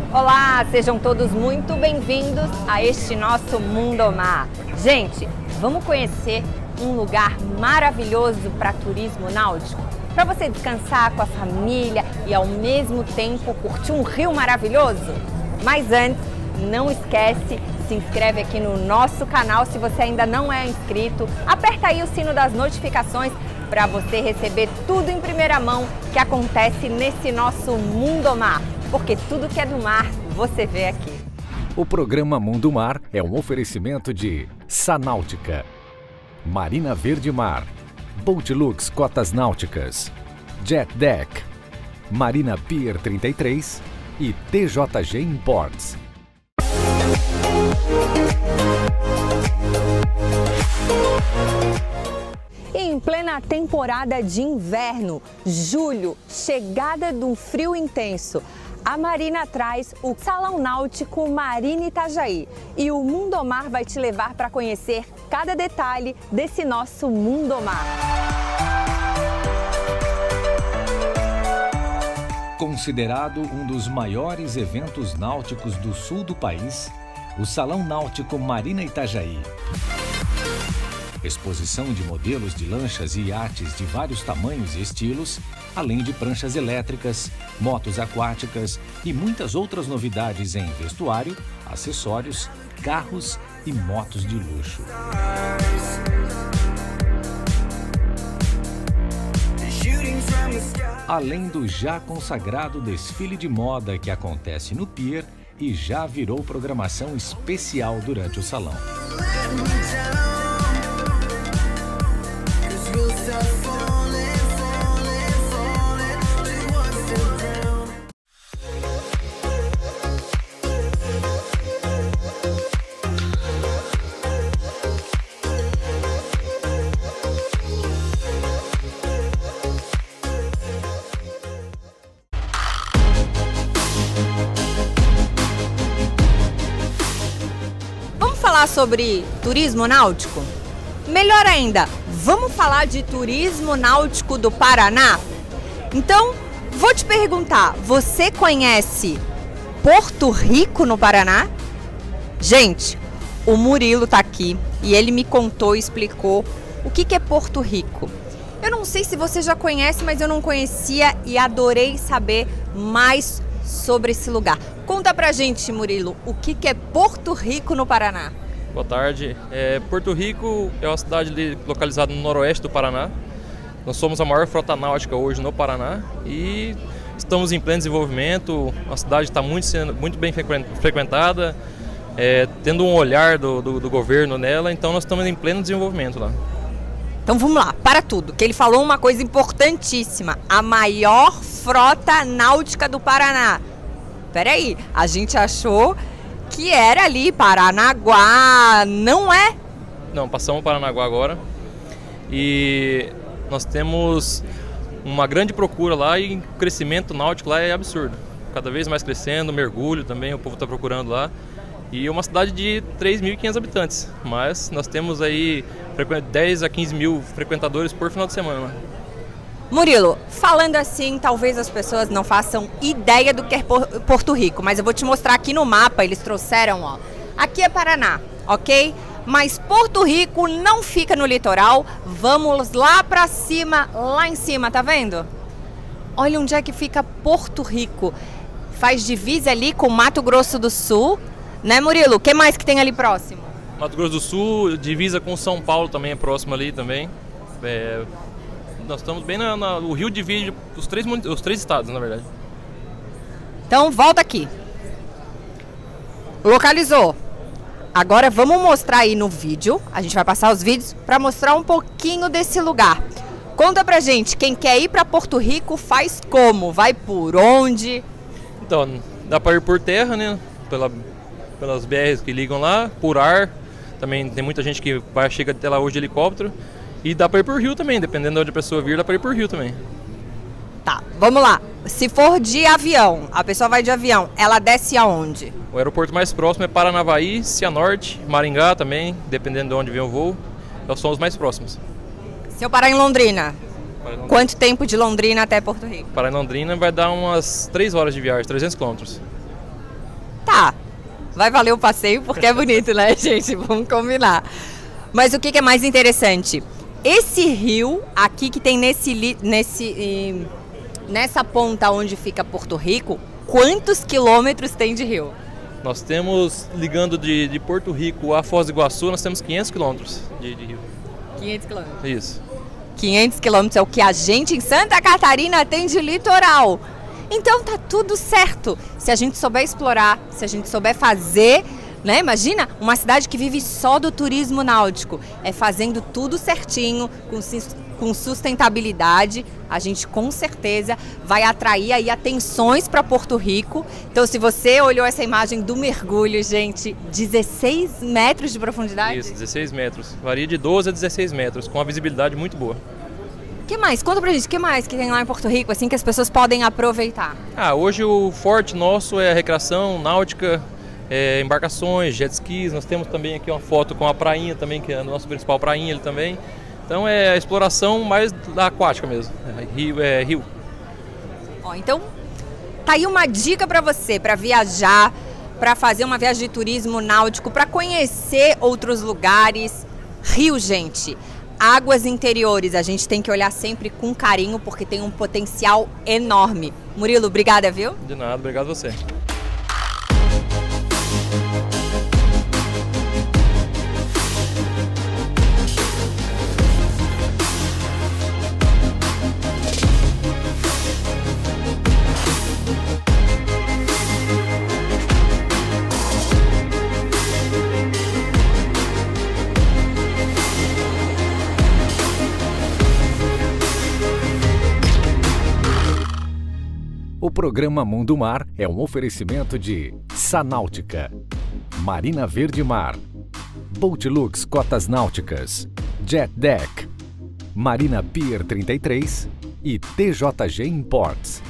Olá, sejam todos muito bem-vindos a este nosso Mundo Mar. Gente, vamos conhecer um lugar maravilhoso para turismo náutico? Para você descansar com a família e ao mesmo tempo curtir um rio maravilhoso? Mas antes, não esquece, se inscreve aqui no nosso canal se você ainda não é inscrito. Aperta aí o sino das notificações para você receber tudo em primeira mão que acontece nesse nosso Mundo Mar. Porque tudo que é do mar, você vê aqui. O programa Mundo Mar é um oferecimento de Sanáutica, Marina Verde Mar, Boatlux Cotas Náuticas, Jet Deck, Marina Pier 33 e TJG Imports. Em plena temporada de inverno, julho, chegada de um frio intenso, a Marina traz o Salão Náutico Marina Itajaí e o Mundo Mar vai te levar para conhecer cada detalhe desse nosso Mundo Mar. Considerado um dos maiores eventos náuticos do sul do país, o Salão Náutico Marina Itajaí. Exposição de modelos de lanchas e iates de vários tamanhos e estilos, além de pranchas elétricas, motos aquáticas e muitas outras novidades em vestuário, acessórios, carros e motos de luxo. Além do já consagrado desfile de moda que acontece no Pier e já virou programação especial durante o salão. Vamos falar sobre turismo náutico? Melhor ainda, vamos falar de turismo náutico do Paraná? Então, vou te perguntar, você conhece Porto Rico no Paraná? Gente, o Murilo tá aqui e ele me contou e explicou o que é Porto Rico. Eu não sei se você já conhece, mas eu não conhecia e adorei saber mais sobre esse lugar. Conta pra gente, Murilo, o que é Porto Rico no Paraná? Boa tarde. Porto Rico é uma cidade localizada no noroeste do Paraná. Nós somos a maior frota náutica hoje no Paraná e estamos em pleno desenvolvimento. A cidade está muito bem frequentada, tendo um olhar do governo nela, então nós estamos em pleno desenvolvimento lá. Então vamos lá, para tudo, que ele falou uma coisa importantíssima, a maior frota náutica do Paraná. Peraí, a gente achou que era ali Paranaguá, não é? Não, passamos Paranaguá agora e nós temos uma grande procura lá e o crescimento náutico lá é absurdo. Cada vez mais crescendo, mergulho também, o povo está procurando lá. E é uma cidade de 3.500 habitantes, mas nós temos aí 10 a 15 mil frequentadores por final de semana. Murilo, falando assim, talvez as pessoas não façam ideia do que é Porto Rico, mas eu vou te mostrar aqui no mapa, eles trouxeram, ó. Aqui é Paraná, ok? Mas Porto Rico não fica no litoral, vamos lá pra cima, lá em cima, tá vendo? Olha onde é que fica Porto Rico. Faz divisa ali com Mato Grosso do Sul, né, Murilo? O que mais que tem ali próximo? Mato Grosso do Sul, divisa com São Paulo também, é próximo ali também. Nós estamos bem o Rio divide os três estados, na verdade. Então volta aqui. Localizou. Agora vamos mostrar aí no vídeo. A gente vai passar os vídeos para mostrar um pouquinho desse lugar. Conta pra gente, quem quer ir para Porto Rico faz como? Vai por onde? Então, dá para ir por terra, né? Pelas BRs que ligam lá, por ar. Também tem muita gente que chega até lá hoje de helicóptero. E dá para ir por rio também, dependendo de onde a pessoa vir, dá para ir por rio também. Tá, vamos lá. Se for de avião, a pessoa vai de avião, ela desce aonde? O aeroporto mais próximo é Paranavaí, Cianorte, Maringá também, dependendo de onde vem o voo. Eles são os mais próximos. Se eu parar em Londrina, quanto tempo de Londrina até Porto Rico? Parar em Londrina vai dar umas 3 horas de viagem, 300 quilômetros. Tá, vai valer o passeio porque é bonito, né, gente? Vamos combinar. Mas o que é mais interessante? Esse rio aqui que tem nessa ponta onde fica Porto Rico, quantos quilômetros tem de rio? Nós temos, ligando de Porto Rico a Foz do Iguaçu, nós temos 500 quilômetros de rio. 500 quilômetros. Isso. 500 quilômetros é o que a gente em Santa Catarina tem de litoral. Então tá tudo certo. Se a gente souber explorar, se a gente souber fazer, né? Imagina uma cidade que vive só do turismo náutico. É fazendo tudo certinho, com sustentabilidade, a gente com certeza vai atrair aí atenções para Porto Rico. Então, se você olhou essa imagem do mergulho, gente, 16 metros de profundidade? Isso, 16 metros. Varia de 12 a 16 metros, com uma visibilidade muito boa. O que mais? Conta pra gente, o que mais que tem lá em Porto Rico, assim, que as pessoas podem aproveitar? Hoje o forte nosso é a recreação náutica, embarcações, jet skis. Nós temos também aqui uma foto com a prainha também, que é a nossa principal prainha ali também. Então é a exploração mais da aquática mesmo, rio. Ó, então tá aí uma dica para você, para viajar, para fazer uma viagem de turismo náutico, para conhecer outros lugares. Rio, gente, águas interiores, a gente tem que olhar sempre com carinho porque tem um potencial enorme. Murilo, obrigada, viu? De nada, obrigado a você. O programa Mundo Mar é um oferecimento de Sanáutica, Marina Verde Mar, Boatlux Cotas Náuticas, Jet Deck, Marina Pier 33 e TJG Imports.